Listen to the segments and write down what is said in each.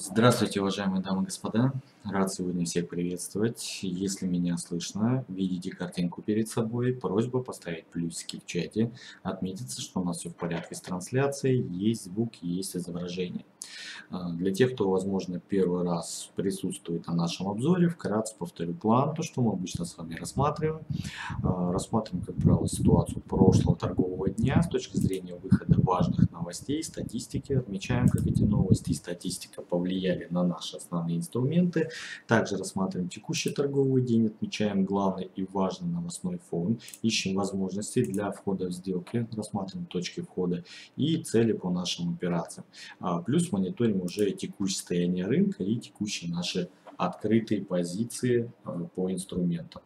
Здравствуйте, уважаемые дамы и господа. Рад сегодня всех приветствовать. Если меня слышно, видите картинку перед собой, просьба поставить плюсики в чате, отметиться, что у нас все в порядке с трансляцией, есть звук, есть изображение. Для тех, кто, возможно, первый раз присутствует на нашем обзоре, вкратце повторю план, то, что мы обычно с вами рассматриваем. Рассматриваем, как правило, ситуацию прошлого торгового дня с точки зрения выхода важных новостей, статистики. Отмечаем, как эти новости и статистика повлияли на наши основные инструменты. Также рассматриваем текущий торговый день, отмечаем главный и важный новостной фон, ищем возможности для входа в сделки, рассматриваем точки входа и цели по нашим операциям. Плюс мониторим уже текущее состояние рынка и текущие наши открытые позиции по инструментам.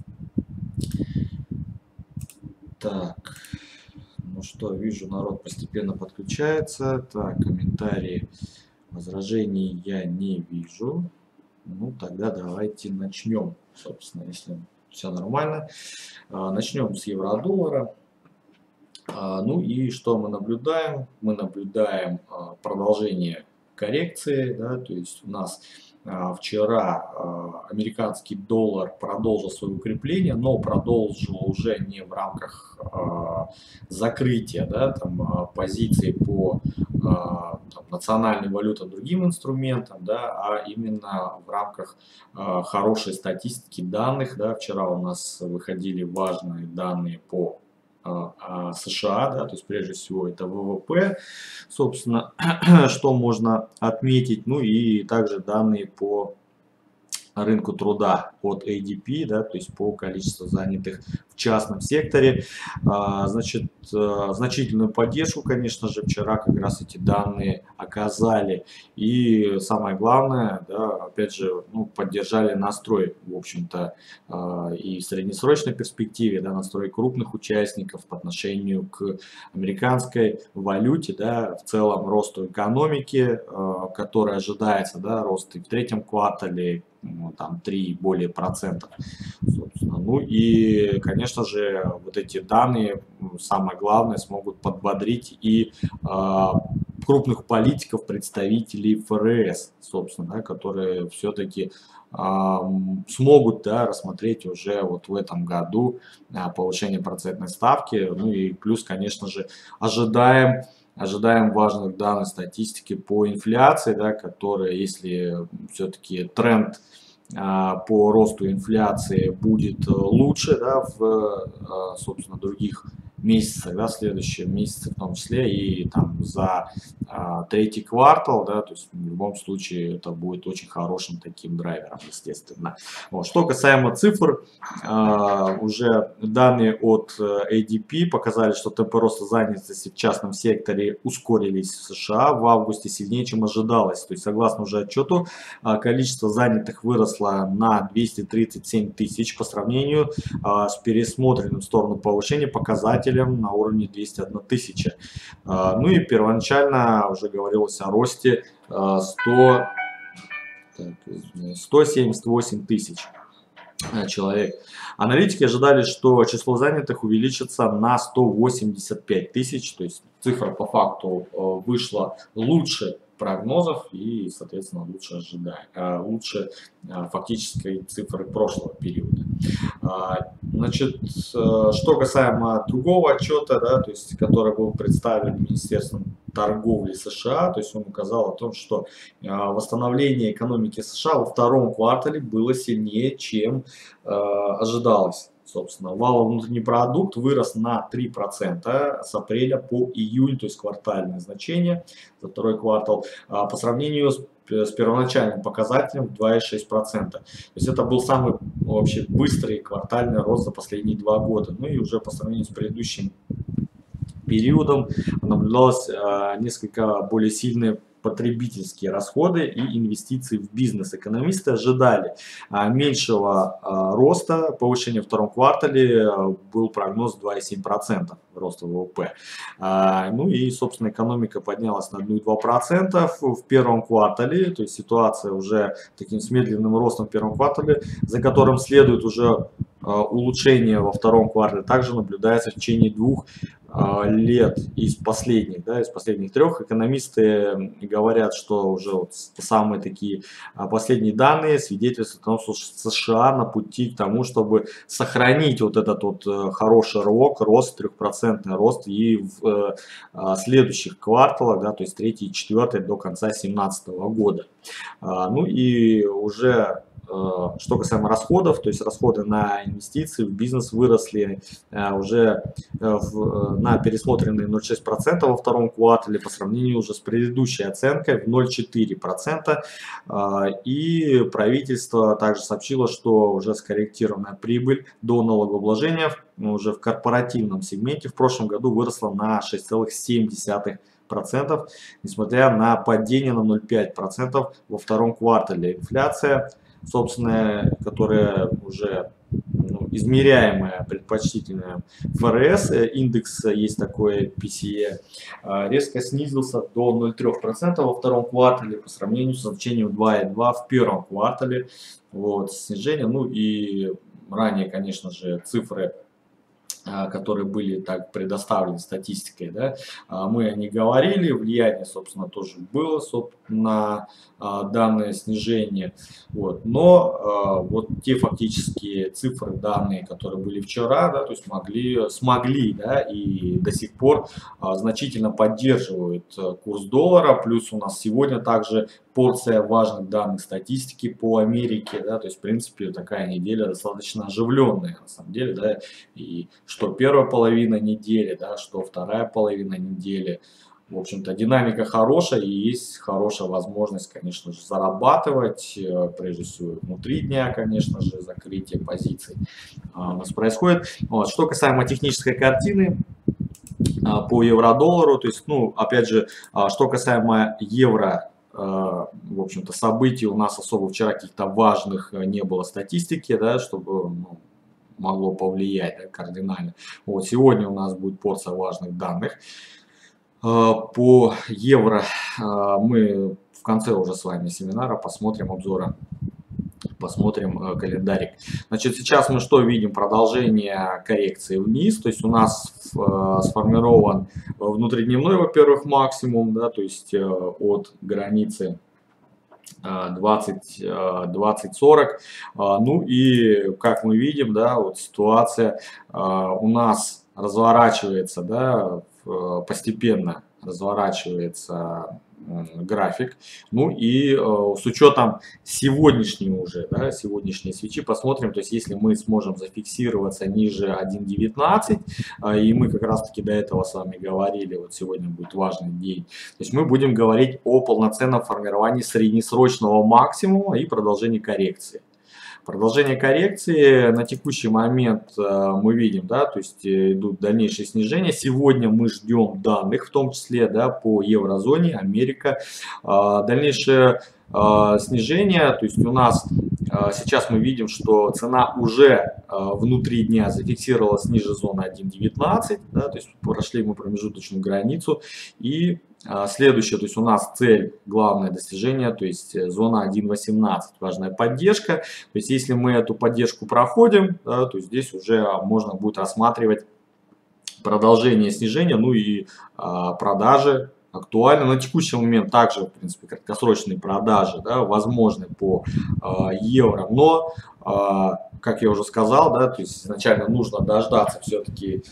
Так, ну что, вижу, народ постепенно подключается. Так, комментарии, возражений я не вижу. Ну, тогда давайте начнем, собственно, если все нормально. Начнем с евро-доллара. Ну и что мы наблюдаем? Мы наблюдаем продолжение коррекции, да, то есть у нас вчера американский доллар продолжил свое укрепление, но продолжил уже не в рамках закрытия, да, позиций по национальной валюте, другим инструментам, да, а именно в рамках хорошей статистики данных. Да. Вчера у нас выходили важные данные по США, да, то есть прежде всего это ВВП, собственно, что можно отметить, ну и также данные по рынку труда от ADP, да, то есть по количеству занятых в частном секторе. Значит, значительную поддержку, конечно же, вчера как раз эти данные оказали. И самое главное, да, опять же, ну, поддержали настрой, в общем-то, и в среднесрочной перспективе, да, настрой крупных участников по отношению к американской валюте, да, в целом росту экономики, который ожидается, да, рост и в третьем квартале, ну, там 3 более процентов, собственно. Ну и, конечно же, вот эти данные, самое главное, смогут подбодрить и крупных политиков, представителей ФРС, собственно, да, которые все-таки смогут, да, рассмотреть уже вот в этом году повышение процентной ставки. Ну и плюс, конечно же, ожидаем важных данных статистики по инфляции, да, которая, если все-таки тренд по росту инфляции будет лучше, да, в, собственно, других месяцах, да, в следующем месяце в том числе, и там за третий квартал, да, то есть в любом случае это будет очень хорошим таким драйвером, естественно. Вот. Что касаемо цифр, уже данные от ADP показали, что темпы роста занятости в частном секторе ускорились в США в августе сильнее, чем ожидалось. То есть, согласно уже отчету, количество занятых выросло на 237 тысяч по сравнению с пересмотренным в сторону повышения показателем на уровне 201 тысяча. Ну и первоначально уже говорилось о росте 178 тысяч человек. Аналитики ожидали, что число занятых увеличится на 185 тысяч, то есть цифра по факту вышла лучше прогнозов и, соответственно, лучше фактической цифры прошлого периода. Значит, что касаемо другого отчета, да, то есть, который был представлен Министерством торговли США, то есть он указал о том, что восстановление экономики США во втором квартале было сильнее, чем ожидалось. Собственно, валовый внутренний продукт вырос на 3% с апреля по июнь, то есть квартальное значение за второй квартал, по сравнению с первоначальным показателем в 2,6%. То есть это был самый вообще быстрый квартальный рост за последние 2 года. Ну и уже по сравнению с предыдущим периодом наблюдалось несколько более сильное потребительские расходы и инвестиции в бизнес. Экономисты ожидали меньшего роста, повышения в втором квартале был прогноз 2,7% роста ВВП. Ну и, собственно, экономика поднялась на 1,2% в первом квартале, то есть ситуация уже таким с медленным ростом в первом квартале, за которым следует уже улучшение во втором квартале, также наблюдается в течение 2 лет из последних, да, из последних трех, экономисты говорят, что уже вот самые такие последние данные свидетельствуют о том, что США на пути к тому, чтобы сохранить вот этот вот хороший рост, 3% рост и в следующих кварталах, да, то есть 3 и 4 до конца 2017 года. Ну и уже что касаемо расходов, то есть расходы на инвестиции в бизнес выросли уже на пересмотренные 0,6% во втором квартале по сравнению уже с предыдущей оценкой в 0,4%. И правительство также сообщило, что уже скорректированная прибыль до налогообложения уже в корпоративном сегменте в прошлом году выросла на 6,7%, несмотря на падение на 0,5% во втором квартале. Инфляция, собственно, которая уже измеряемая, предпочтительная ФРС, индекс есть такой PCE, резко снизился до 0,3% во втором квартале по сравнению с значением 2,2% в первом квартале. Вот, снижение, ну и ранее, конечно же, цифры, которые были так предоставлены статистикой, да, мы о них говорили, влияние, собственно, тоже было на данное снижение, вот. Но вот те фактические цифры, данные, которые были вчера, да, то есть смогли, да, и до сих пор значительно поддерживают курс доллара, плюс у нас сегодня также порция важных данных статистики по Америке, да, то есть в принципе такая неделя достаточно оживленная на самом деле, да, и что первая половина недели, да, что вторая половина недели, в общем-то динамика хорошая и есть хорошая возможность, конечно же, зарабатывать, прежде всего внутри дня, конечно же, закрытие позиций у нас происходит. Вот. Что касаемо технической картины по евро-доллару, то есть, ну, опять же, что касаемо евро, в общем-то, событий у нас особо вчера каких-то важных не было статистики, да, чтобы могло повлиять, да, кардинально. Вот сегодня у нас будет порция важных данных. По евро мы в конце уже с вами семинара посмотрим обзора, посмотрим календарик. Значит, сейчас мы что видим? Продолжение коррекции вниз, то есть у нас сформирован внутридневной, во-первых, максимум, да, то есть от границы 20-40. Ну и как мы видим, да, вот ситуация у нас разворачивается, да, постепенно разворачивается график. Ну и с учетом сегодняшнего уже, да, сегодняшней свечи посмотрим, то есть если мы сможем зафиксироваться ниже 1.19, и мы как раз таки до этого с вами говорили, вот сегодня будет важный день, то есть мы будем говорить о полноценном формировании среднесрочного максимума и продолжении коррекции. Продолжение коррекции на текущий момент мы видим, да, то есть идут дальнейшие снижения. Сегодня мы ждем данных, в том числе, да, по еврозоне, Америка. Дальнейшее снижение, то есть у нас сейчас мы видим, что цена уже внутри дня зафиксировалась ниже зоны 1.19, да, то есть прошли мы промежуточную границу. И следующее, то есть у нас цель, главное достижение, то есть зона 1.18, важная поддержка. То есть если мы эту поддержку проходим, да, то здесь уже можно будет рассматривать продолжение снижения, ну и продажи. Актуально на текущий момент также, в принципе, краткосрочные продажи, да, возможны по евро, но, как я уже сказал, да, то есть изначально нужно дождаться все-таки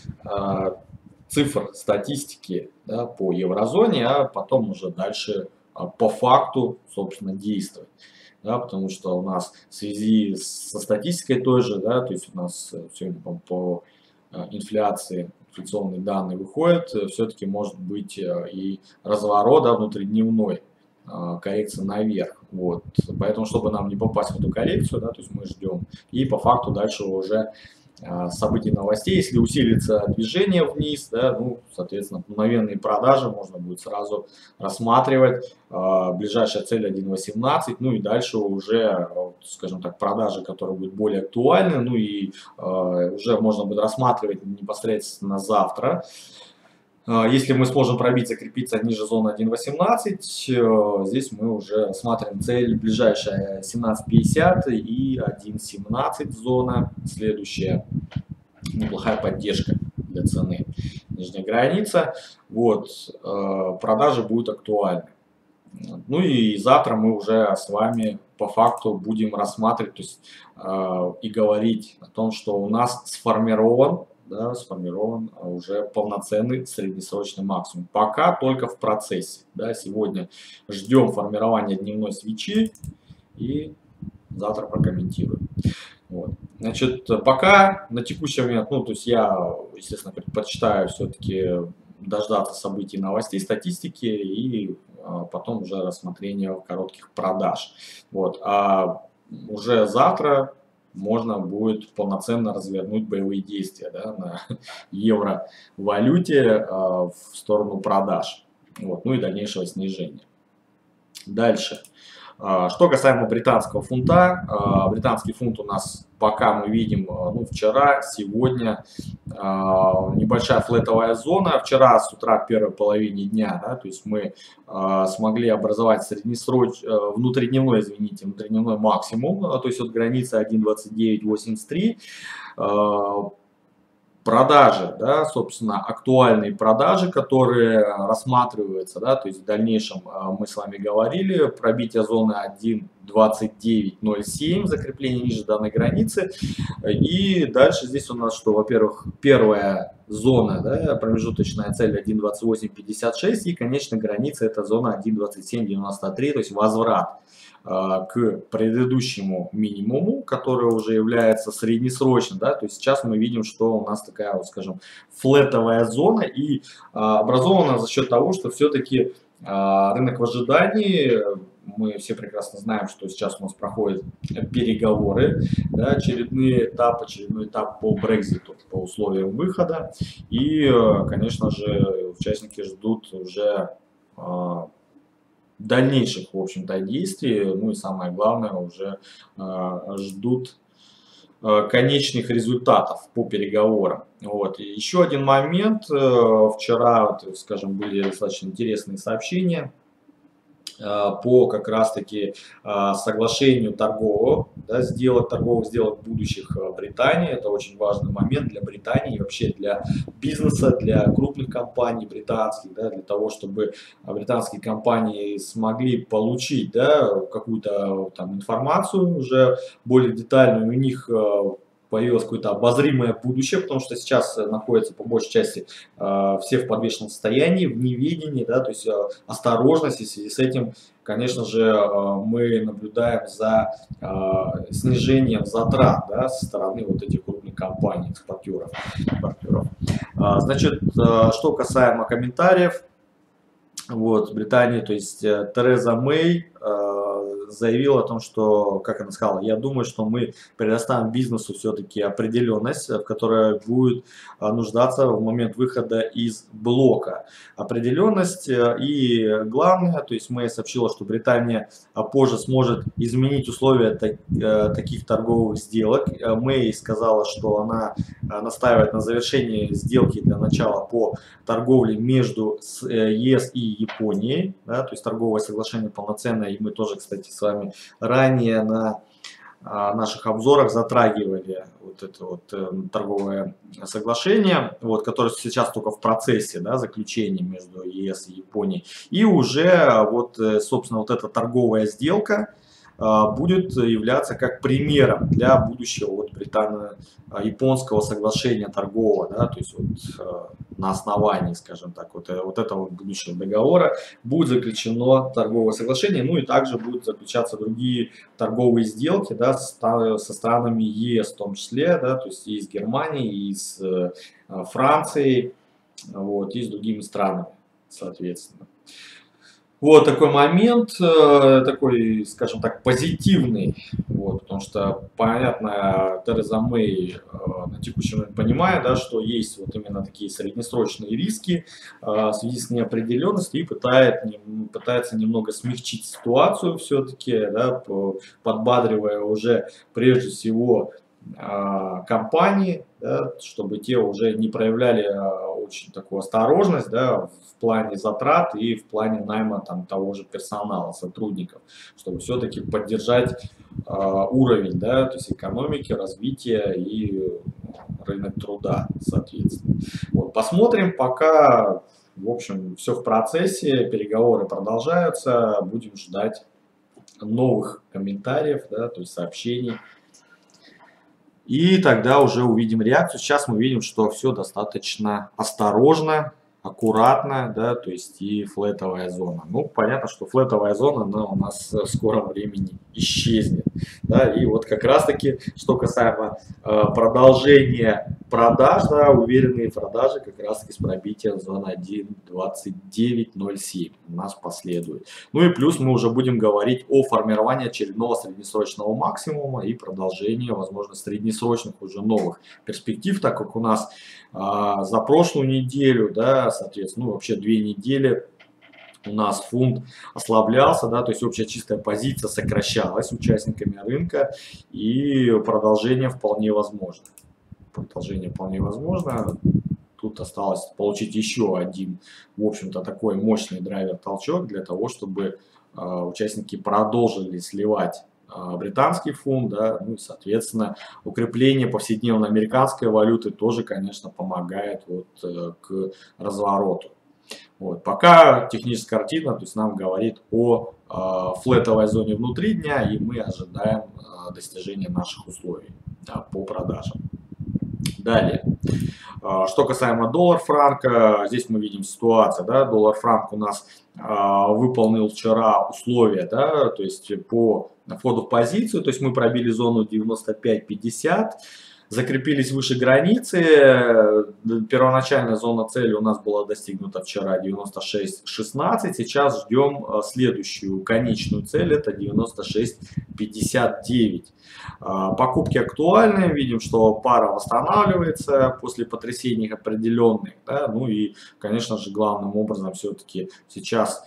цифр статистики, да, по еврозоне, а потом уже дальше по факту, собственно, действовать. Да, потому что у нас в связи со статистикой той же, да, то есть у нас сегодня по инфляции, инфляционные данные выходят, все-таки может быть и разворот, да, внутридневной, коррекция наверх. Вот. Поэтому, чтобы нам не попасть в эту коррекцию, да, то есть мы ждем. И по факту дальше уже событий, новостей, если усилится движение вниз, да, ну, соответственно, мгновенные продажи можно будет сразу рассматривать. Ближайшая цель 1.18, ну и дальше уже, скажем так, продажи, которые будут более актуальны, ну и уже можно будет рассматривать непосредственно завтра. Если мы сможем пробиться, закрепиться ниже зоны 1.18, здесь мы уже рассматриваем цель ближайшая 17.50 и 1.17 зона. Следующая неплохая поддержка для цены. нижняя граница, вот, продажи будут актуальны. Ну и завтра мы уже с вами по факту будем рассматривать, то есть и говорить о том, что у нас сформирован, да, сформирован уже полноценный среднесрочный максимум. Пока только в процессе. Да, сегодня ждем формирования дневной свечи и завтра прокомментируем. Вот. Значит, пока на текущий момент, ну, то есть я, естественно, предпочитаю все-таки дождаться событий, новостей, статистики и потом уже рассмотрение коротких продаж. Вот. А уже завтра можно будет полноценно развернуть боевые действия, да, на евро-валюте в сторону продаж. Вот. Ну и дальнейшего снижения. Дальше. Что касаемо британского фунта, британский фунт у нас пока мы видим, ну, вчера, сегодня небольшая флетовая зона. Вчера с утра, в первой половине дня, да, то есть мы смогли образовать внутридневной, извините, внутридневной максимум, то есть от границы 1.2983. Продажи, да, собственно, актуальные продажи, которые рассматриваются, да, то есть в дальнейшем мы с вами говорили, пробитие зоны 1.2907, закрепление ниже данной границы. И дальше здесь у нас, что, во-первых, первая зона, да, промежуточная цель 1.2856 и конечная граница это зона 1.2793, то есть возврат к предыдущему минимуму, который уже является среднесрочным, да, то есть сейчас мы видим, что у нас такая, вот, скажем, флетовая зона и образована за счет того, что все-таки рынок в ожидании, мы все прекрасно знаем, что сейчас у нас проходят переговоры, да, очередной этап по Брекситу, по условиям выхода, и, конечно же, участники ждут уже дальнейших, в общем-то, действий, ну и самое главное, уже ждут конечных результатов по переговорам. Вот. И еще один момент, вчера, скажем, были достаточно интересные сообщения по как раз-таки соглашению торговых сделок будущих Британии. Это очень важный момент для Британии и вообще для бизнеса, для крупных компаний британских, да, для того, чтобы британские компании смогли получить, да, какую-то там информацию уже более детальную, у них появилось какое-то обозримое будущее, потому что сейчас находятся по большей части все в подвешенном состоянии, в неведении, да, то есть осторожность, и в связи с этим, конечно же, мы наблюдаем за снижением затрат, да, со стороны вот этих крупных компаний, экспортеров. Значит, что касаемо комментариев, вот, Британии, то есть Тереза Мэй заявила о том, что, как она сказала, я думаю, что мы предоставим бизнесу все-таки определенность, в которой будет нуждаться в момент выхода из блока. Определенность и главное, то есть Мэй сообщила, что Британия позже сможет изменить условия таких торговых сделок. Мэй сказала, что она настаивает на завершении сделки для начала по торговле между ЕС и Японией, да, то есть торговое соглашение полноценное, и мы тоже, кстати, с вами ранее на наших обзорах затрагивали вот это вот торговое соглашение, вот, которое сейчас только в процессе, да, заключения между ЕС и Японией. И уже вот, собственно, вот эта торговая сделка будет являться как примером для будущего вот британо-японского соглашения торгового, да, то есть вот, на основании, скажем так, вот этого будущего договора будет заключено торговое соглашение, ну и также будут заключаться другие торговые сделки, да, со странами ЕС в том числе, да, то есть и с Германией, и с Францией, вот, и с другими странами, соответственно. Вот такой момент, такой, скажем так, позитивный, вот, потому что, понятно, Тереза Мэй на текущий момент понимает, да, что есть вот именно такие среднесрочные риски в связи с неопределенностью и пытается немного смягчить ситуацию все-таки, да, подбадривая уже прежде всего компании, да, чтобы те уже не проявляли очень такую осторожность, да, в плане затрат и в плане найма там того же персонала, сотрудников, чтобы все-таки поддержать уровень, да, то есть экономики, развития и рынок труда, соответственно. Вот, посмотрим, пока, в общем, все в процессе, переговоры продолжаются, будем ждать новых комментариев, да, то есть сообщений. И тогда уже увидим реакцию. Сейчас мы видим, что все достаточно осторожно, аккуратно, да, то есть и флетовая зона. Ну, понятно, что флетовая зона, она у нас в скором времени исчезнет. Да, и вот как раз-таки, что касаемо продолжения продаж, да, уверенные продажи как раз-таки с пробитием зоны 1.2907 у нас последует. Ну и плюс мы уже будем говорить о формировании очередного среднесрочного максимума и продолжении, возможно, среднесрочных уже новых перспектив, так как у нас за прошлую неделю, да, соответственно, ну, вообще 2 недели у нас фунт ослаблялся, да, то есть общая чистая позиция сокращалась участниками рынка, и продолжение вполне возможно. Продолжение вполне возможно. Тут осталось получить еще один, в общем-то, такой мощный драйвер-толчок для того, чтобы участники продолжили сливать британский фунт, да, ну и, соответственно, укрепление повседневной американской валюты тоже, конечно, помогает вот, к развороту. Вот. Пока техническая картина, то есть нам говорит о флетовой зоне внутри дня, и мы ожидаем достижения наших условий, да, по продажам. Далее, что касаемо доллар-франка, здесь мы видим ситуацию, да, доллар-франк у нас выполнил вчера условия, да, то есть по входу в позицию, то есть мы пробили зону 95.50, закрепились выше границы, первоначальная зона цели у нас была достигнута вчера 96.16, сейчас ждем следующую конечную цель, это 96.59. Покупки актуальны, видим, что пара восстанавливается после потрясений определенных, да, ну и, конечно же, главным образом все-таки сейчас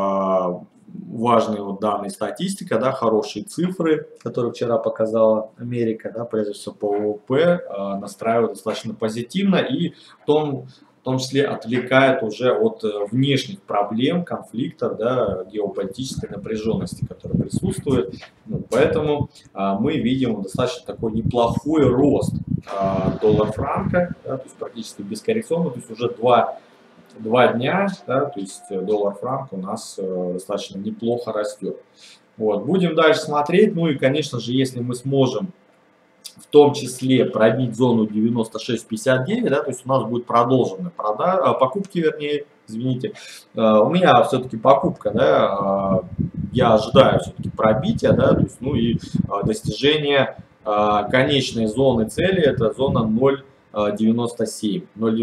важные вот данные статистика, да, хорошие цифры, которые вчера показала Америка, да, прежде всего по ВВП, настраивают достаточно позитивно и в том числе отвлекает уже от внешних проблем, конфликтов, да, геополитической напряженности, которая присутствует. Ну, поэтому мы видим достаточно такой неплохой рост доллар-франка, да, то есть практически бескоррекционно, то есть уже два дня, да, то есть доллар-франк у нас достаточно неплохо растет. Вот, будем дальше смотреть, ну и, конечно же, если мы сможем в том числе пробить зону 96.59, да, то есть у нас будет продолжены покупки, вернее, извините, у меня все-таки покупка, да, я ожидаю все-таки пробития, да, то есть, ну и достижение конечной зоны цели, это зона 0.97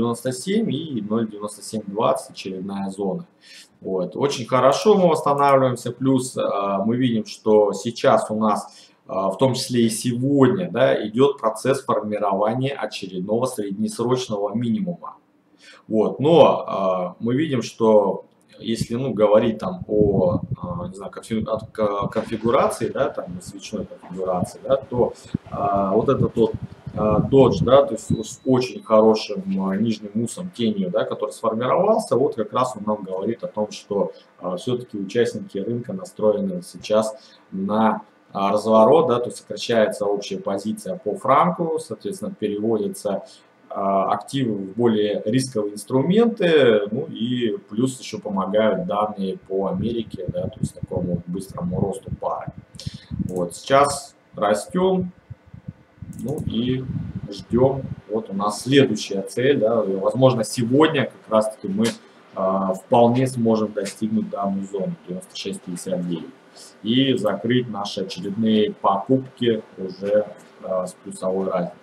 и 0.9720 очередная зона. Вот. Очень хорошо мы восстанавливаемся, плюс мы видим, что сейчас у нас в том числе и сегодня, да, идет процесс формирования очередного среднесрочного минимума. Вот. Но мы видим, что если, ну, говорить там о, не знаю, конфигурации, да, там, свечной конфигурации, да, то вот этот вот додж, да, то есть с очень хорошим нижним муссом, тенью, да, который сформировался, вот как раз он нам говорит о том, что все-таки участники рынка настроены сейчас на разворот, да, то есть сокращается общая позиция по франку, соответственно, переводится активы в более рисковые инструменты, ну и плюс еще помогают данные по Америке, да, то есть такому быстрому росту пары. Вот сейчас растем, ну и ждем. Вот у нас следующая цель, да, и, возможно, сегодня как раз таки мы вполне сможем достигнуть данную зону 96.59 и закрыть наши очередные покупки уже с плюсовой разницей.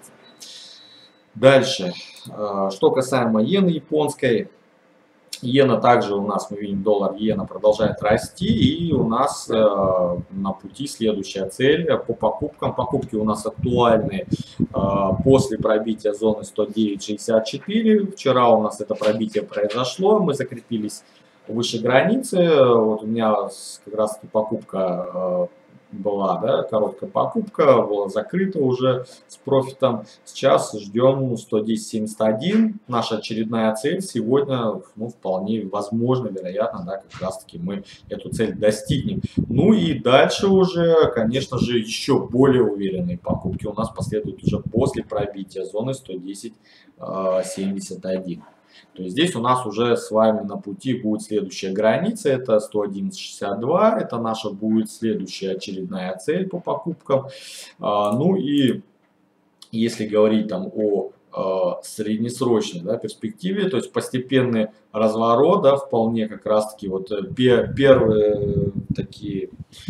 Дальше, что касаемо иены японской, иена также у нас, мы видим, доллар иена продолжает расти, и у нас на пути следующая цель по покупкам. Покупки у нас актуальны после пробития зоны 109.64. Вчера у нас это пробитие произошло, мы закрепились выше границы. Вот у меня как раз таки покупка была, да, короткая покупка, была закрыта уже с профитом. Сейчас ждем 110.71. Наша очередная цель сегодня, ну, вполне возможно, вероятно, да, как раз таки мы эту цель достигнем. Ну и дальше уже, конечно же, еще более уверенные покупки у нас последуют уже после пробития зоны 110.71. То есть здесь у нас уже с вами на пути будет следующая граница, это 111.62, это наша будет следующая очередная цель по покупкам. Ну и если говорить там о среднесрочной, да, перспективе, то есть постепенный разворот, да, вполне как раз таки вот первые такие,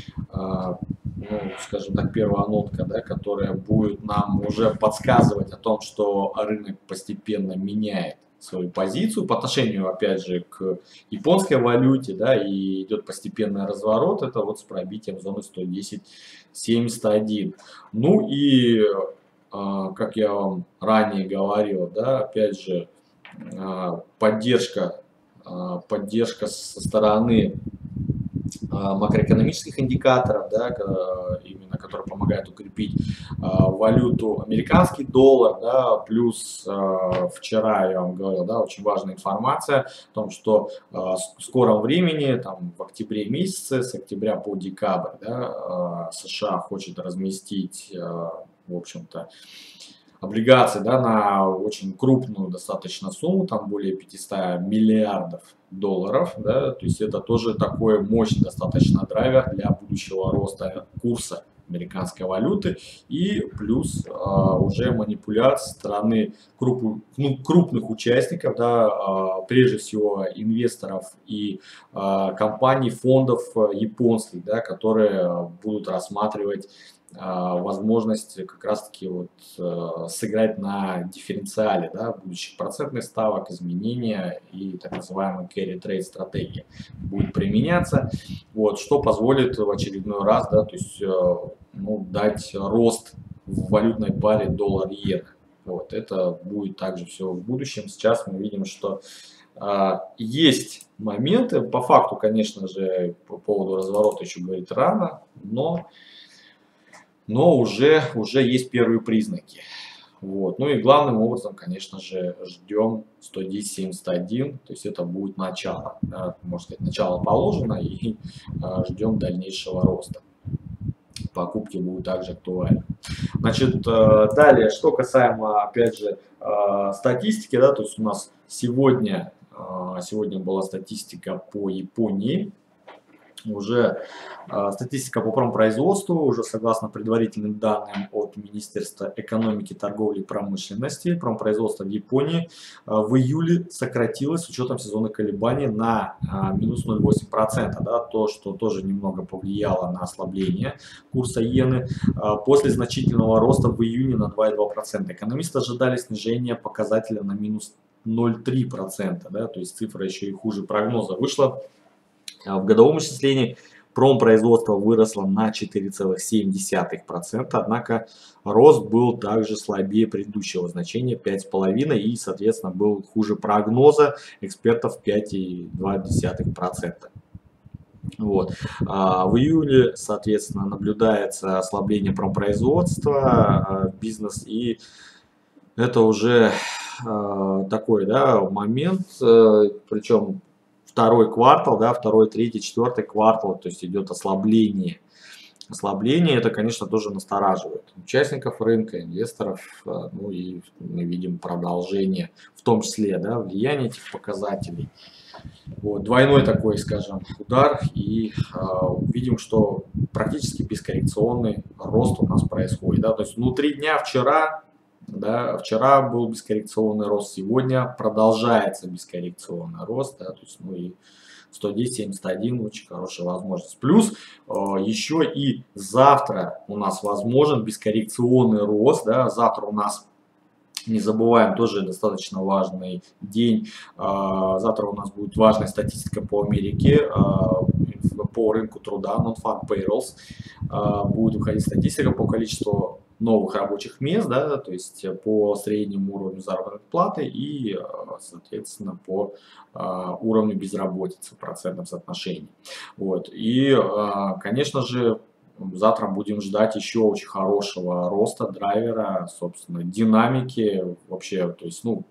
ну, скажем так, первая нотка, да, которая будет нам уже подсказывать о том, что рынок постепенно меняет свою позицию по отношению, опять же, к японской валюте, да, и идет постепенный разворот, это вот с пробитием зоны 110.71. Ну и, как я вам ранее говорил, да, опять же, поддержка со стороны макроэкономических индикаторов, да, именно которые помогают укрепить валюту американский доллар, да, плюс вчера я вам говорил, да, очень важная информация о том, что в скором времени, там, в октябре месяце, с октября по декабрь, да, США хочет разместить, в общем-то, облигации, да, на очень крупную достаточно сумму, там более 500 миллиардов долларов, да, то есть это тоже такой мощный достаточно драйвер для будущего роста курса американской валюты и плюс уже манипуляции со стороны крупных участников, да, прежде всего инвесторов и компаний, фондов японских, да, которые будут рассматривать возможность как раз таки вот сыграть на дифференциале, да, будущих процентных ставок, изменения и так называемая carry trade стратегия будет применяться, вот, что позволит в очередной раз, да, то есть, ну, дать рост в валютной паре доллар-иена. Вот, это будет также все в будущем. Сейчас мы видим, что есть моменты, по факту, конечно же, по поводу разворота еще говорить рано, но уже есть первые признаки. Вот. Ну и главным образом, конечно же, ждем 110.71, то есть это будет начало, да, можно сказать, начало положено, и ждем дальнейшего роста. Покупки будут также актуальны. Значит, далее, что касаемо, опять же, статистики, да, то есть у нас сегодня была статистика по Японии. Уже статистика по промпроизводству, уже согласно предварительным данным от Министерства экономики, торговли и промышленности, промпроизводство в Японии в июле сократилось с учетом сезонных колебаний на минус 0,8%, да, то, что тоже немного повлияло на ослабление курса иены, после значительного роста в июне на 2,2%. Экономисты ожидали снижения показателя на минус 0,3%, да, то есть цифра еще и хуже прогноза вышла. В годовом исчислении промпроизводство выросло на 4,7%, однако рост был также слабее предыдущего значения 5,5% и, соответственно, был хуже прогноза экспертов 5,2%. Вот. В июле, соответственно, наблюдается ослабление промпроизводства, бизнес, и это уже такой, да, момент, причем второй квартал, да, второй, третий, четвертый квартал, то есть идет ослабление. Ослабление это, конечно, тоже настораживает участников рынка, инвесторов, ну и мы видим продолжение, в том числе, да, влияние этих показателей. Вот, двойной такой, скажем, удар, и видим, что практически бескоррекционный рост у нас происходит, да, то есть внутри дня вчера был бескоррекционный рост, сегодня продолжается бескоррекционный рост, да, то есть, ну и 110.71 очень хорошая возможность. Плюс еще и завтра у нас возможен бескоррекционный рост, да, завтра у нас, не забываем, тоже достаточно важный день, завтра у нас будет важная статистика по Америке, по рынку труда, non-farm payrolls, будет выходить статистика по количеству новых рабочих мест, да, то есть по среднему уровню заработной платы и, соответственно, по уровню безработицы в процентном соотношении. Вот. И, конечно же, завтра будем ждать еще очень хорошего роста драйвера, собственно, динамики вообще, то есть, ну,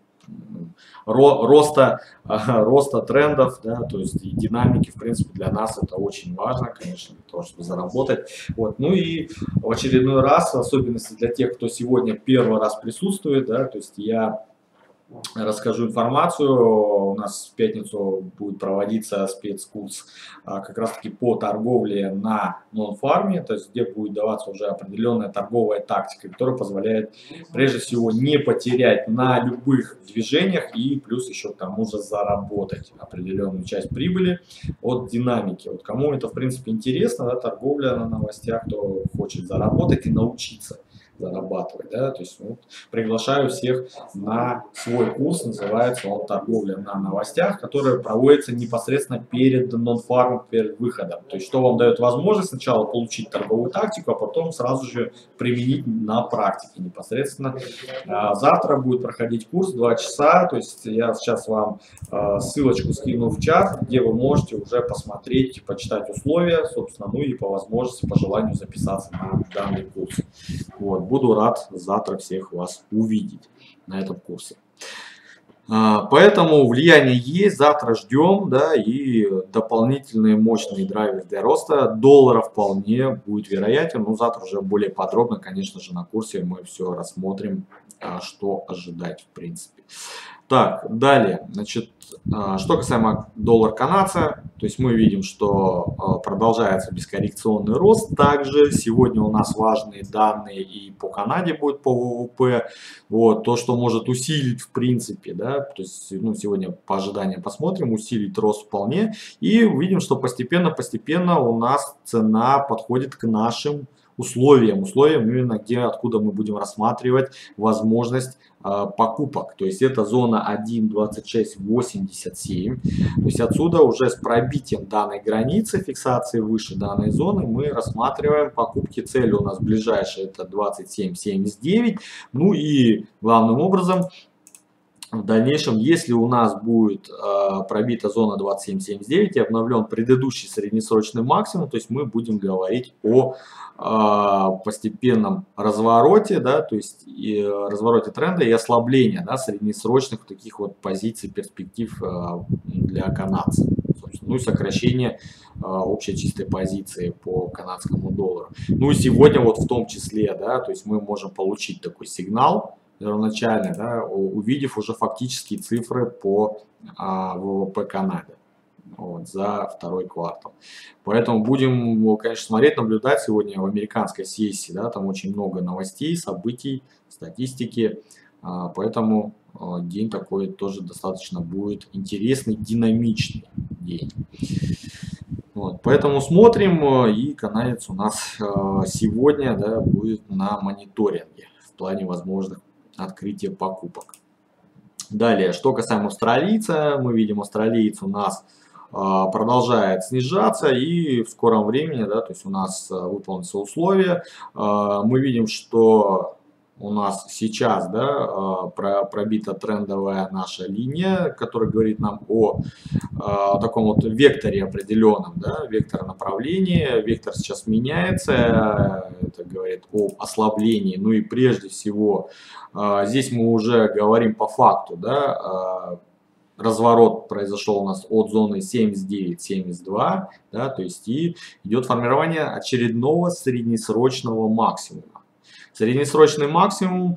роста трендов, да, то есть и динамики, в принципе, для нас это очень важно, конечно, для того, чтобы заработать. Вот. Ну и в очередной раз, в особенности для тех, кто сегодня первый раз присутствует, да, то есть я расскажу информацию. У нас в пятницу будет проводиться спецкурс как раз таки по торговле на нон-фарме, то есть где будет даваться уже определенная торговая тактика, которая позволяет прежде всего не потерять на любых движениях и плюс еще к тому же заработать определенную часть прибыли от динамики. Вот кому это в принципе интересно, да, торговля на новостях, кто хочет заработать и научиться зарабатывать, да, то есть вот, приглашаю всех на свой курс, называется он «Торговля на новостях», который проводится непосредственно перед нон-фармом, перед выходом, то есть что вам дает возможность сначала получить торговую тактику, а потом сразу же применить на практике непосредственно. Завтра будет проходить курс 2 часа, то есть я сейчас вам ссылочку скину в чат, где вы можете уже посмотреть, почитать условия, собственно, ну и по возможности, по желанию записаться на данный курс. Вот, буду рад завтра всех вас увидеть на этом курсе. Поэтому влияние есть, завтра ждем, да, и дополнительные мощные драйверы для роста. Доллара вполне будет вероятен, но завтра уже более подробно, конечно же, на курсе мы все рассмотрим, что ожидать в принципе. Так, далее, значит, что касаемо доллар-канадца, то есть мы видим, что продолжается бескоррекционный рост. Также сегодня у нас важные данные и по Канаде будет по ВВП. Вот, то, что может усилить в принципе, да, то есть ну, сегодня по ожиданиям посмотрим, усилить рост вполне. И увидим, что постепенно у нас цена подходит к нашим условиям именно откуда мы будем рассматривать возможность покупок. То есть это зона 1.2687. То есть отсюда уже с пробитием данной границы, фиксации выше данной зоны, мы рассматриваем покупки. Цель у нас ближайшая это 27.79. Ну и главным образом в дальнейшем, если у нас будет пробита зона 27.79 и обновлен предыдущий среднесрочный максимум, то есть мы будем говорить о постепенном развороте, да, то есть развороте тренда и ослаблении, да, среднесрочных таких вот позиций, перспектив для канадцев. Ну и сокращение общей чистой позиции по канадскому доллару. Ну и сегодня вот в том числе, да, то есть мы можем получить такой сигнал первоначально, да, увидев уже фактические цифры по ВВП Канады вот, за второй квартал. Поэтому будем, конечно, смотреть, наблюдать сегодня в американской сессии, да, там очень много новостей, событий, статистики, поэтому день такой тоже достаточно будет интересный, динамичный день. Вот, поэтому смотрим, и канадец у нас сегодня, да, будет на мониторинге в плане возможных открытия покупок. Далее, что касаемо австралийца, мы видим, австралиец у нас продолжает снижаться, и в скором времени, да, то есть у нас выполнится условие. Мы видим, что у нас сейчас, да, пробита трендовая наша линия, которая говорит нам о таком вот векторе определенном, да, вектор направления. Вектор сейчас меняется, это говорит о ослаблении. Ну и прежде всего здесь мы уже говорим по факту, да, разворот произошел у нас от зоны 79-72, да, то есть и идет формирование очередного среднесрочного максимума. Среднесрочный максимум,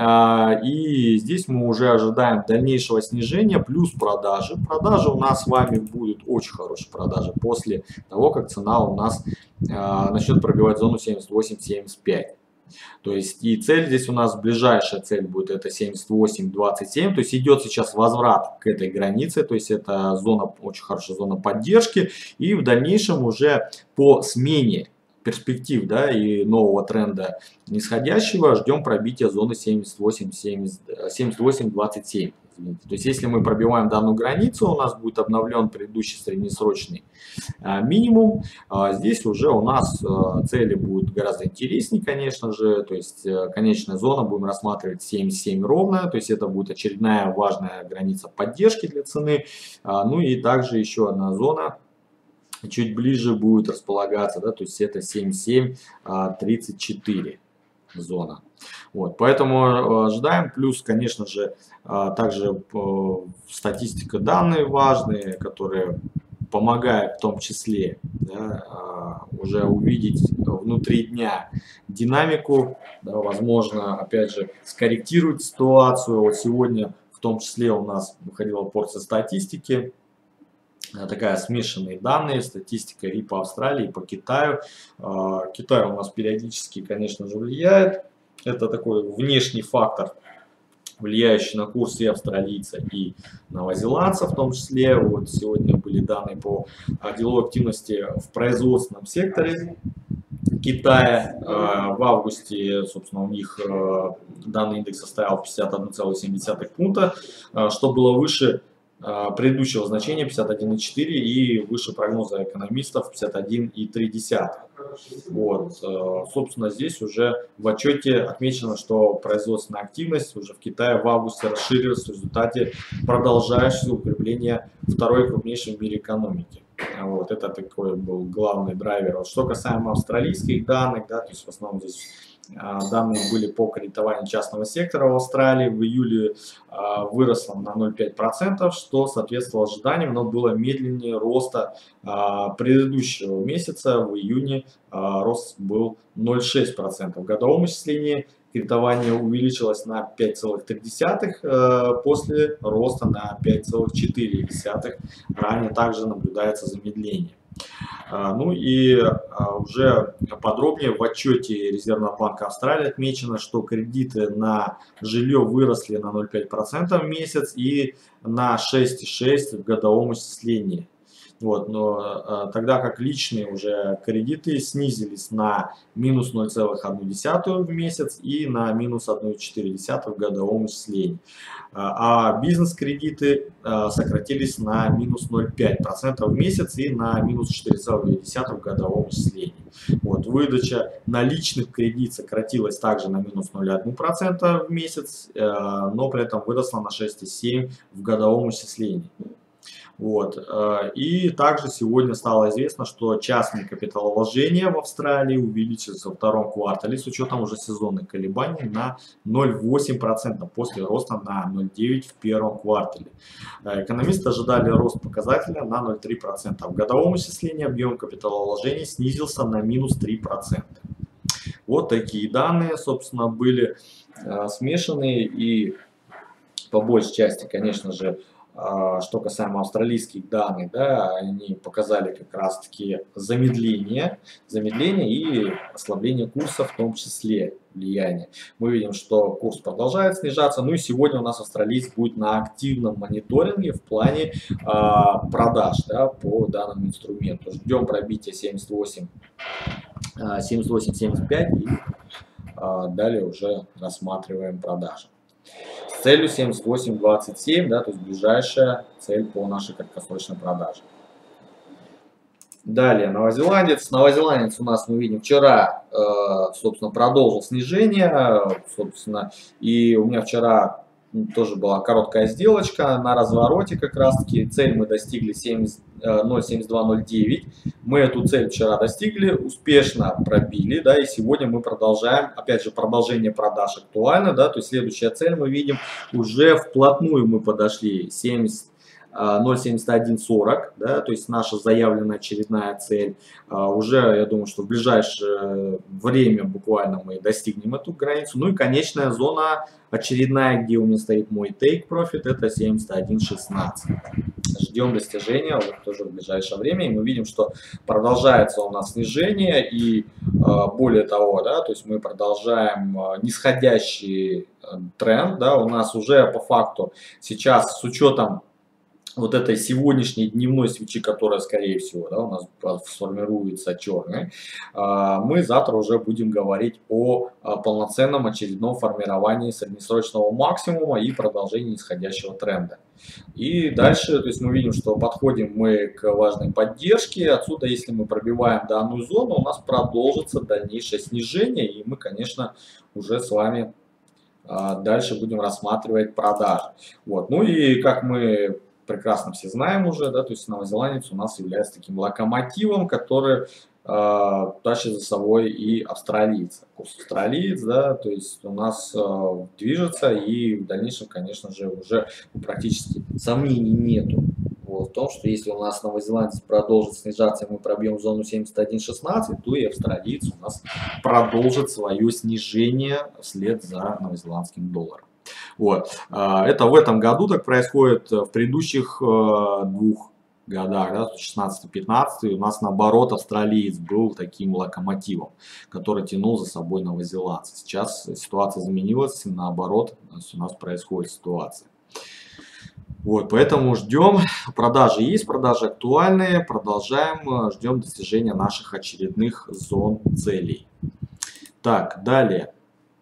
и здесь мы уже ожидаем дальнейшего снижения плюс продажи. Продажи у нас с вами будут очень хорошие продажи после того, как цена у нас начнет пробивать зону 78-75. То есть и цель здесь у нас, ближайшая цель будет это 78.27, то есть идет сейчас возврат к этой границе, то есть это зона, очень хорошая зона поддержки, и в дальнейшем уже по смене перспектив, да, и нового тренда нисходящего ждем пробития зоны 78.27. То есть если мы пробиваем данную границу, у нас будет обновлен предыдущий среднесрочный минимум. Здесь уже у нас цели будут гораздо интереснее, конечно же. То есть конечная зона будем рассматривать 77 ровно. То есть это будет очередная важная граница поддержки для цены. Ну и также еще одна зона чуть ближе будет располагаться, да, то есть это 77.34 зона. Вот, поэтому ожидаем, плюс, конечно же, также статистика данные важные, которые помогают в том числе, да, уже увидеть внутри дня динамику, да, возможно, опять же, скорректировать ситуацию. Вот сегодня в том числе у нас выходила порция статистики, такая смешанные данные, статистика и по Австралии, и по Китаю. Китай у нас периодически, конечно же, влияет. Это такой внешний фактор, влияющий на курс и австралийца, и новозеландца в том числе. Вот сегодня были данные по деловой активности в производственном секторе Китая. В августе, собственно, у них данный индекс составил 51,7 пункта, что было выше предыдущего значения 51,4 и выше прогноза экономистов 51,3. Вот, собственно, здесь уже в отчете отмечено, что производственная активность уже в Китае в августе расширилась в результате продолжающегося укрепления второй крупнейшей в мире экономики. Вот, это такой был главный драйвер. Вот, что касаемо австралийских данных, да, то есть в основном здесь данные были по кредитованию частного сектора в Австралии. В июле выросло на 0,5%, что соответствовало ожиданиям, но было медленнее роста предыдущего месяца. В июне рост был 0,6%. В годовом исчислении кредитование увеличилось на 5,3 после роста на 5,4. Ранее также наблюдается замедление. Ну и уже подробнее в отчете Резервного банка Австралии отмечено, что кредиты на жилье выросли на 0,5% в месяц и на 6,6% в годовом исчислении. Вот, но тогда как личные уже кредиты снизились на минус 0,1 в месяц и на минус 1,4 в годовом исчислении. А бизнес-кредиты сократились на минус 0,5% в месяц и на минус 4,2 в годовом исчислении. Вот, выдача наличных кредитов сократилась также на минус 0,1% в месяц, но при этом выросла на 6,7% в годовом исчислении. Вот. И также сегодня стало известно, что частные капиталовложения в Австралии увеличились во втором квартале с учетом уже сезонных колебаний на 0,8% после роста на 0,9% в первом квартале. Экономисты ожидали рост показателя на 0,3%. В годовом исчислении объем капиталовложений снизился на минус 3%. Вот такие данные, собственно, были смешанные и по большей части, конечно же, что касаемо австралийских данных, да, они показали как раз-таки замедление и ослабление курса в том числе влияние. Мы видим, что курс продолжает снижаться, ну и сегодня у нас австралиец будет на активном мониторинге в плане продаж, да, по данному инструменту. Ждем пробития 78-75 и далее уже рассматриваем продажи. С целью 78.27, да, то есть ближайшая цель по нашей краткосрочной продаже. Далее, новозеландец. Новозеландец у нас, мы видим, вчера, собственно, продолжил снижение, собственно, и у меня вчера тоже была короткая сделочка на развороте как раз-таки. Цель мы достигли 0,7209. Мы эту цель вчера достигли, успешно пробили, да, и сегодня мы продолжаем, опять же, продолжение продаж актуально, да, то есть следующая цель мы видим, уже вплотную мы подошли 0,7140, да, то есть наша заявленная очередная цель. Уже, я думаю, что в ближайшее время буквально мы достигнем эту границу. Ну и конечная зона очередная, где у меня стоит мой take profit, это 71.16. Ждем достижения вот тоже в ближайшее время, и мы видим, что продолжается у нас снижение, и более того, да, то есть мы продолжаем нисходящий тренд, да, у нас уже по факту сейчас с учетом вот этой сегодняшней дневной свечи, которая, скорее всего, да, у нас сформируется черной, мы завтра уже будем говорить о полноценном очередном формировании среднесрочного максимума и продолжении нисходящего тренда. И дальше, то есть мы видим, что подходим мы к важной поддержке. Отсюда, если мы пробиваем данную зону, у нас продолжится дальнейшее снижение, и мы, конечно, уже с вами дальше будем рассматривать продажи. Вот. Ну и как мы прекрасно все знаем уже, да, то есть новозеландец у нас является таким локомотивом, который тащит за собой и австралийца. Курс австралиец, да, то есть у нас движется, и в дальнейшем, конечно же, уже практически сомнений нету в том, что если у нас новозеландец продолжит снижаться, и мы пробьем зону 71.16, то и австралиец у нас продолжит свое снижение вслед за новозеландским долларом. Вот. Это в этом году так происходит, в предыдущих двух годах, да, 16-15, у нас наоборот австралиец был таким локомотивом, который тянул за собой новозеландца. Сейчас ситуация изменилась, наоборот, у нас происходит ситуация. Вот, поэтому ждем, продажи есть, продажи актуальные, продолжаем, ждем достижения наших очередных зон целей. Так, далее.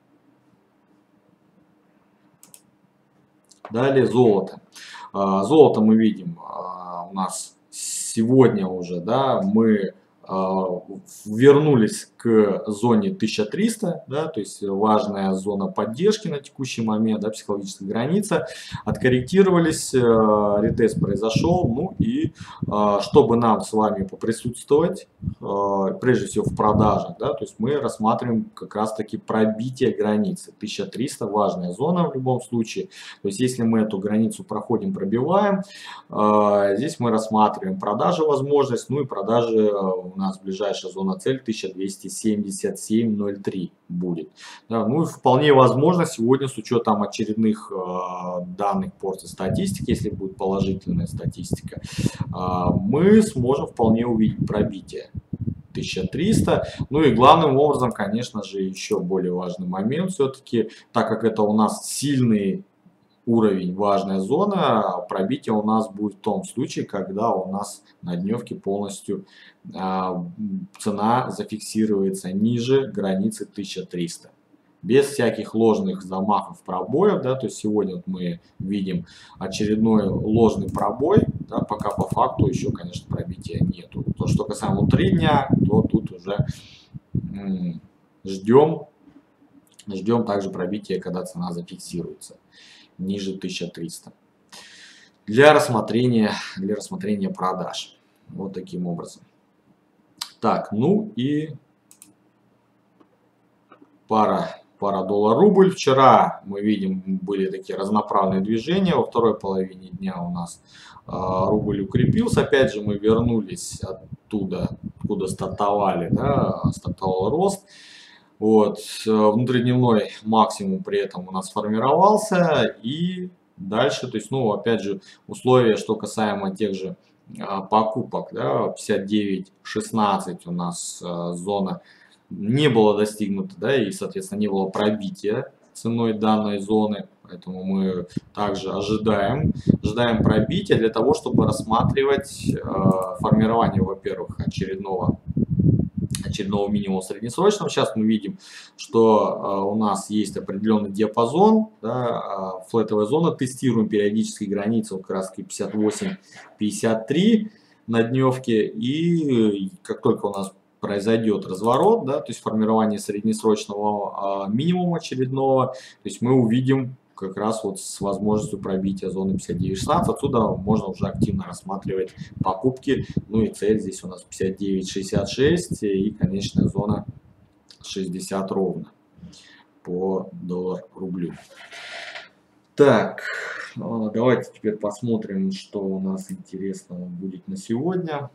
Далее золото. Золото мы видим у нас сегодня уже, да, мы вернулись к зоне 1300, да, то есть важная зона поддержки на текущий момент, да, психологическая граница, откорректировались, ретест произошел, ну и чтобы нам с вами поприсутствовать, прежде всего в продажах, да, то есть мы рассматриваем как раз таки пробитие границы, 1300 важная зона в любом случае, то есть если мы эту границу проходим, пробиваем, здесь мы рассматриваем продажи возможность, ну и продажи у нас ближайшая зона цель 1277.03 будет. Да, ну и вполне возможно сегодня с учетом очередных данных порции статистики, если будет положительная статистика, мы сможем вполне увидеть пробитие 1300. Ну и главным образом, конечно же, еще более важный момент все-таки, так как это у нас сильный уровень, важная зона, пробитие у нас будет в том случае, когда у нас на дневке полностью цена зафиксируется ниже границы 1300. Без всяких ложных замахов, пробоев, да, то есть сегодня вот мы видим очередной ложный пробой, да, пока по факту еще, конечно, пробития нету. То, что касаемо 3 дня, то тут уже ждем также пробития, когда цена зафиксируется ниже 1300 для рассмотрения продаж. Вот таким образом. Так, ну и пара доллар-рубль. Вчера мы видим, были такие разноправные движения. Во второй половине дня у нас рубль укрепился. Опять же мы вернулись оттуда, откуда стартовали, да, стартовал рост. Вот, внутридневной максимум при этом у нас сформировался, и дальше, то есть, ну, опять же, условия, что касаемо тех же покупок, да, 59.16 у нас зона не была достигнута, да, и, соответственно, не было пробития ценой данной зоны, поэтому мы также ожидаем пробития для того, чтобы рассматривать формирование, во-первых, очередного минимума среднесрочного. Сейчас мы видим, что у нас есть определенный диапазон, да, флетовая зона, тестируем периодические границы, вот как раз 58-53 на дневке, и как только у нас произойдет разворот, да, то есть формирование среднесрочного минимума очередного, то есть мы увидим как раз вот с возможностью пробития зоны 59.16. Отсюда можно уже активно рассматривать покупки. Ну и цель здесь у нас 59.66 и конечная зона 60 ровно по доллар-рублю. Так, давайте теперь посмотрим, что у нас интересного будет на сегодня.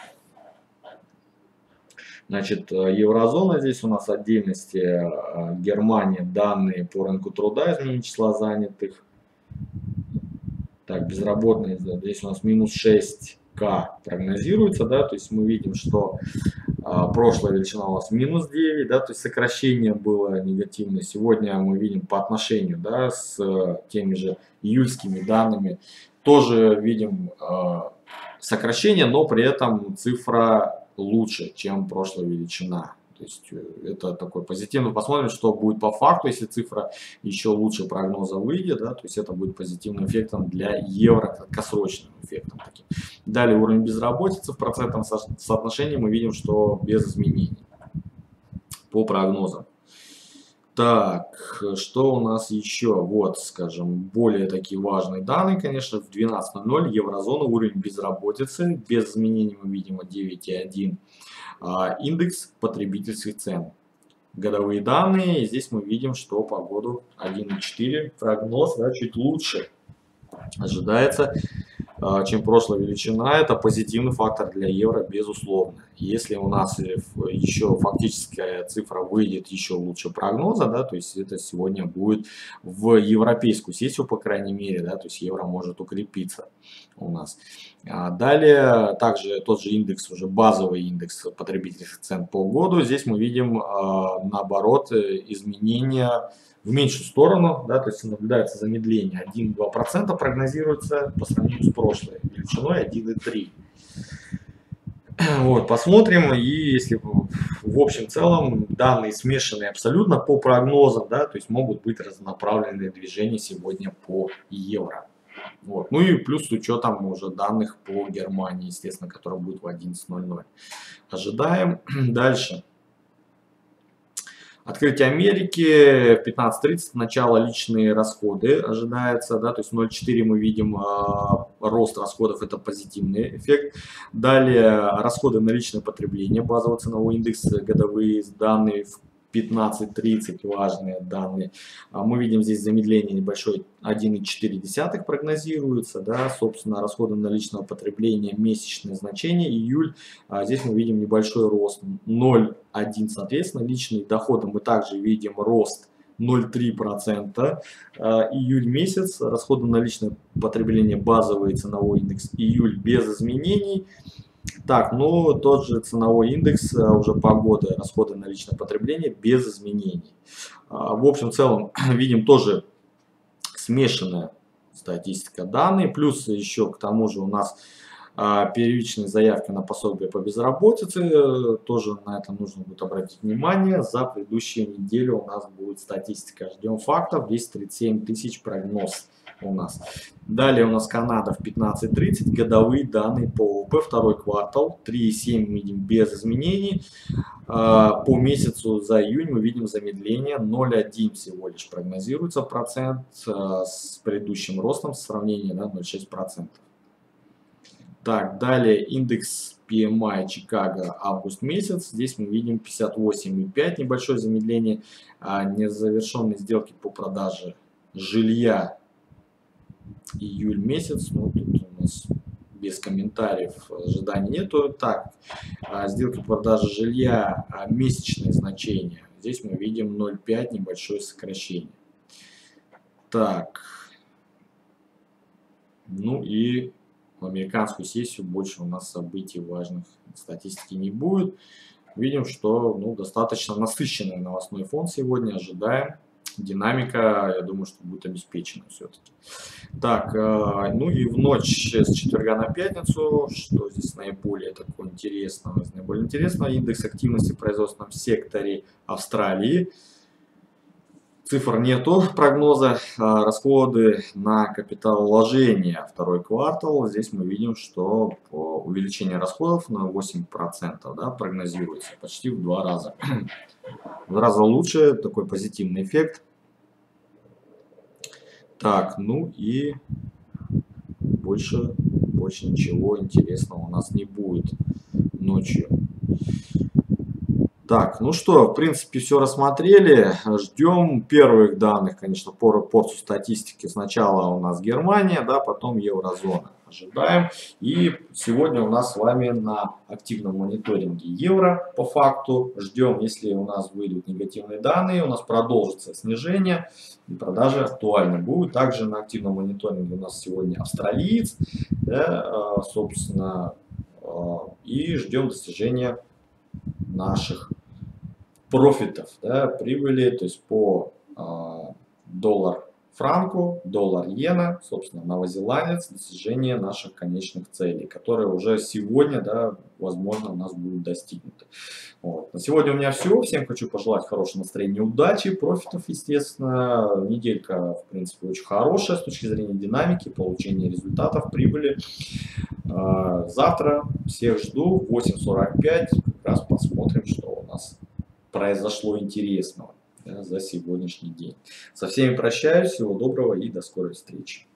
Значит, еврозона здесь у нас отдельности, Германия, данные по рынку труда, изменение числа занятых. Так, безработные, здесь у нас минус 6К прогнозируется, да, то есть мы видим, что прошлая величина у нас минус 9, да, то есть сокращение было негативное. Сегодня мы видим по отношению, да, с теми же июльскими данными, тоже видим сокращение, но при этом цифра лучше, чем прошлая величина. То есть это такой позитивный. Посмотрим, что будет по факту, если цифра еще лучше прогноза выйдет. Да, то есть это будет позитивным эффектом для евро, краткосрочным эффектом. Таким. Далее уровень безработицы в процентном соотношении мы видим, что без изменений по прогнозам. Так, что у нас еще? Вот, скажем, более такие важные данные, конечно, в 12:00 еврозона, уровень безработицы, без изменений мы видим 9,1, индекс потребительских цен. Годовые данные, здесь мы видим, что по году 1,4, прогноз, да, чуть лучше ожидается, чем прошлая величина. Это позитивный фактор для евро, безусловно. Если у нас еще фактическая цифра выйдет еще лучше прогноза, да, то есть это сегодня будет в европейскую сессию, по крайней мере, да, то есть евро может укрепиться у нас. Далее также тот же индекс, уже базовый индекс потребительских цен по году. Здесь мы видим наоборот изменения в меньшую сторону, да, то есть наблюдается замедление 1,2% прогнозируется по сравнению с прошлой величиной 1,3. Вот, посмотрим, и если в общем целом данные смешанные абсолютно по прогнозам, да, то есть могут быть разнонаправленные движения сегодня по евро. Вот. Ну и плюс с учетом уже данных по Германии, естественно, которые будут в 11:00. Ожидаем. Дальше. Открытие Америки в 15:30, начало личные расходы ожидается, да, то есть 0,4 мы видим рост расходов, это позитивный эффект. Далее расходы на личное потребление, базовый ценовой индекс, годовые данные в 15:30, важные данные. Мы видим здесь замедление небольшое 1,4 прогнозируется, да, собственно, расходы на личное потребление, месячное значение, июль, здесь мы видим небольшой рост 0,1, соответственно, личные доходы мы также видим рост 0,3%, июль месяц, расходы на личное потребление, базовый ценовой индекс, июль без изменений. Так, ну тот же ценовой индекс, уже по году, расходы на личное потребление без изменений. В общем целом видим тоже смешанная статистика данных, плюс еще к тому же у нас первичные заявки на пособие по безработице, тоже на это нужно будет обратить внимание. За предыдущую неделю у нас будет статистика, ждем фактов, 237 тысяч прогноз у нас. Далее у нас Канада в 15:30, годовые данные по ВВП, второй квартал, 3,7 видим без изменений. По месяцу за июнь мы видим замедление 0,1 всего лишь прогнозируется процент с предыдущим ростом в сравнении, да, 0,6%. Так, далее индекс PMI Чикаго август месяц. Здесь мы видим 58,5, небольшое замедление. Незавершенные сделки по продаже жилья июль месяц. Ну, тут у нас без комментариев, ожиданий нету. Так, сделки по продаже жилья, месячные значения. Здесь мы видим 0,5, небольшое сокращение. Так, ну и в американскую сессию больше у нас событий важных статистики не будет. Видим, что достаточно насыщенный новостной фон сегодня. Ожидаем. Динамика, я думаю, что будет обеспечена все-таки. Так, ну и в ночь с четверга на пятницу, что здесь наиболее такое интересного? Наиболее интересного индекс активности в производственном секторе Австралии. Цифр нету прогноза, расходы на капиталовложение второй квартал. Здесь мы видим, что увеличение расходов на 8%, да, прогнозируется почти в 2 раза. В 2 раза лучше, такой позитивный эффект. Так, ну и больше ничего интересного у нас не будет ночью. Так, ну что, в принципе, все рассмотрели. Ждем первых данных, конечно, по порцию статистики. Сначала у нас Германия, да, потом еврозона. Ожидаем. И сегодня у нас с вами на активном мониторинге евро по факту. Ждем, если у нас выйдут негативные данные, у нас продолжится снижение и продажи актуальны будут. Также на активном мониторинге у нас сегодня австралиец, да, собственно, и ждем достижения наших профитов, да, прибыли, то есть по доллар франку, доллар иена, собственно, новозеландец, достижение наших конечных целей, которые уже сегодня, да, возможно, у нас будут достигнуты. Вот. На сегодня у меня все. Всем хочу пожелать хорошего настроения, удачи, профитов, естественно. Неделька, в принципе, очень хорошая с точки зрения динамики, получения результатов, прибыли. Завтра всех жду в 8:45. Как раз посмотрим, что у нас произошло интересного. да, за сегодняшний день. Со всеми прощаюсь, всего доброго и до скорой встречи.